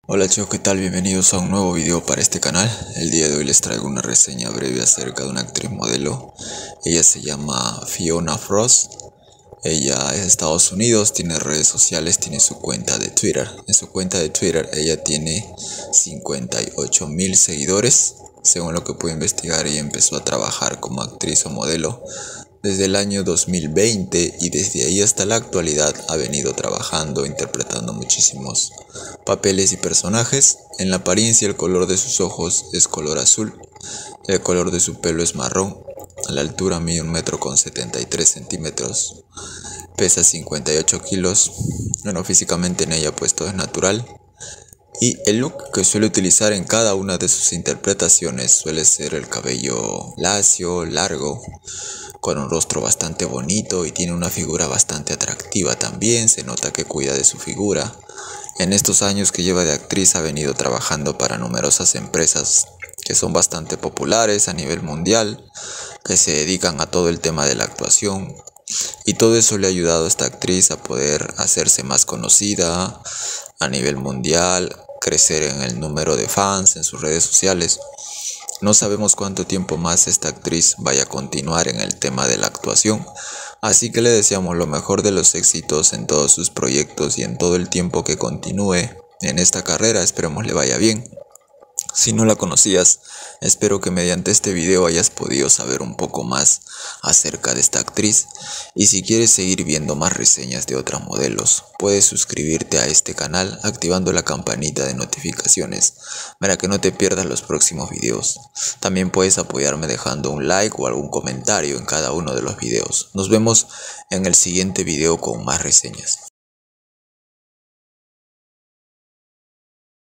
Hola chicos, ¿qué tal? Bienvenidos a un nuevo video para este canal. El día de hoy les traigo una reseña breve acerca de una actriz modelo. Ella se llama Fiona Frost. Ella es de Estados Unidos, tiene redes sociales, tiene su cuenta de Twitter. En su cuenta de Twitter ella tiene 58.000 seguidores. Según lo que pude investigar, ella empezó a trabajar como actriz o modelo desde el año 2020 y desde ahí hasta la actualidad ha venido trabajando, interpretando muchísimos papeles y personajes. En la apariencia el color de sus ojos es color azul, el color de su pelo es marrón, a la altura mide 1,73 centímetros, pesa 58 kilos. Bueno, físicamente en ella pues todo es natural. Y el look que suele utilizar en cada una de sus interpretaciones suele ser el cabello lacio, largo, con un rostro bastante bonito y tiene una figura bastante atractiva también. Se nota que cuida de su figura. En estos años que lleva de actriz ha venido trabajando para numerosas empresas que son bastante populares a nivel mundial, que se dedican a todo el tema de la actuación. Y todo eso le ha ayudado a esta actriz a poder hacerse más conocida a nivel mundial, crecer en el número de fans en sus redes sociales. No sabemos cuánto tiempo más esta actriz vaya a continuar en el tema de la actuación, así que le deseamos lo mejor de los éxitos en todos sus proyectos y en todo el tiempo que continúe en esta carrera. Esperemos le vaya bien. Si no la conocías, espero que mediante este video hayas podido saber un poco más acerca de esta actriz. Y si quieres seguir viendo más reseñas de otras modelos, puedes suscribirte a este canal activando la campanita de notificaciones para que no te pierdas los próximos videos. También puedes apoyarme dejando un like o algún comentario en cada uno de los videos. Nos vemos en el siguiente video con más reseñas.